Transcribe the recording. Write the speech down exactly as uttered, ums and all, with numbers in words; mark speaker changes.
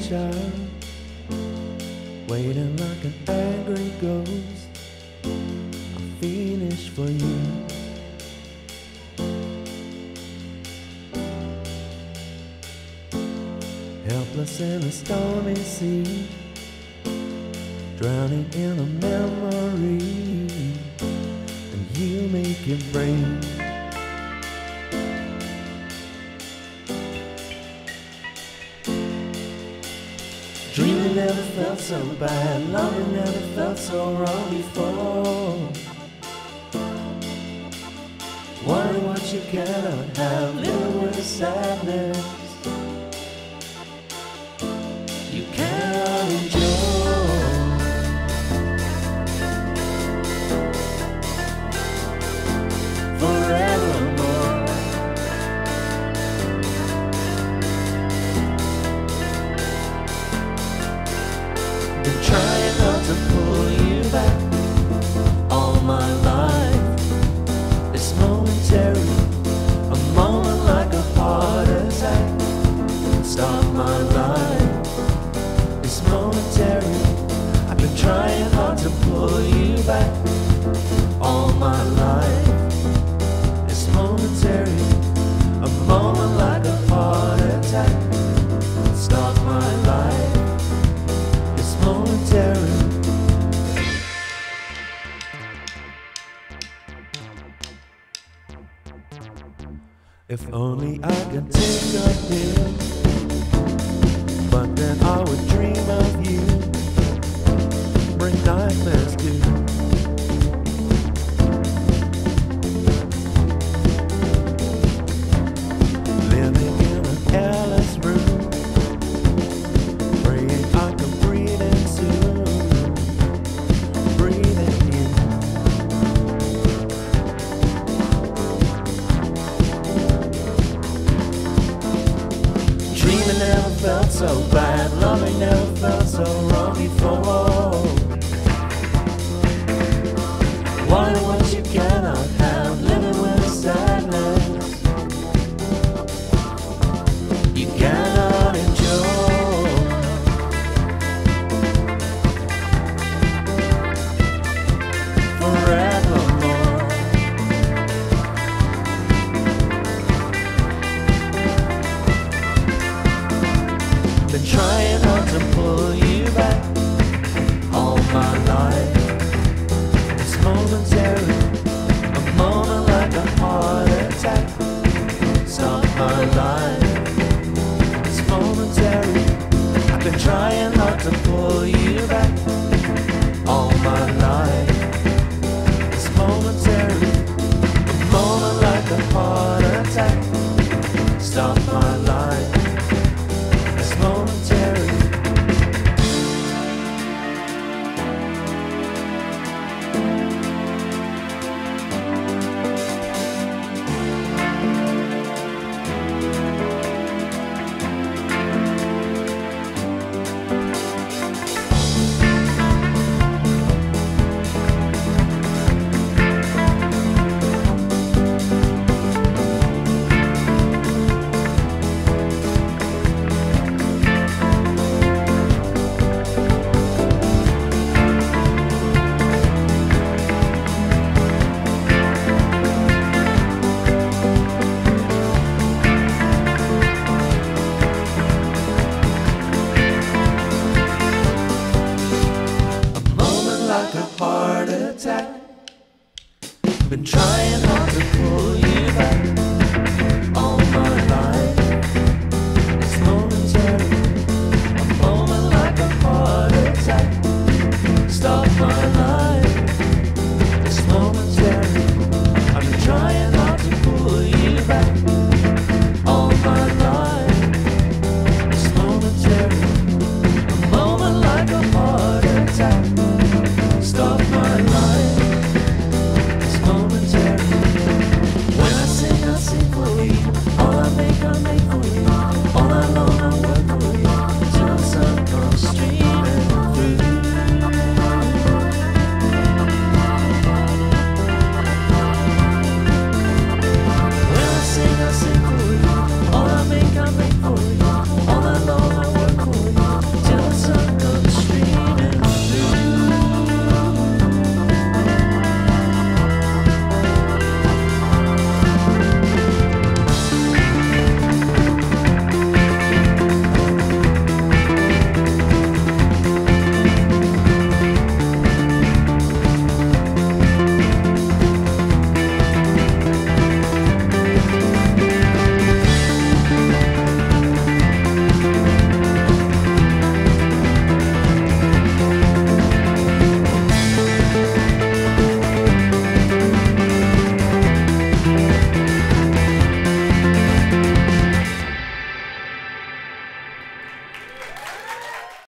Speaker 1: child, waiting like an angry ghost. I'm finished for you. Helpless in a stormy sea, drowning in a memory, and you make it break. Dreaming never felt so bad, loving never felt so wrong before. Wanting what you cannot have, living with a sadness you cannot enjoy. Forevermore, been trying not to pull you back all my life. It's momentary, a moment like a heart attack. Stop my life. It's momentary. I've been trying hard to pull you back all my life. It's momentary, a moment like a heart attack. Stop my life. It's momentary. If only I could take a pill, but then I would dream of you, bring nightmares too. Living in an airless room, praying I can breathe in soon, breathing in. Dreaming never felt so bad, loving never felt so wrong before. Wanting what you cannot have, living with a sadness you cannot enjoy. Forevermore, been trying hard to pull you back all my life. It's momentary, a moment like a heart attack. Stop my life. It's momentary. I've been trying hard to pull you back all my life. It's momentary, a moment like a heart attack. Stop my life. It's momentary. Like a heart attack, been trying hard to pull you back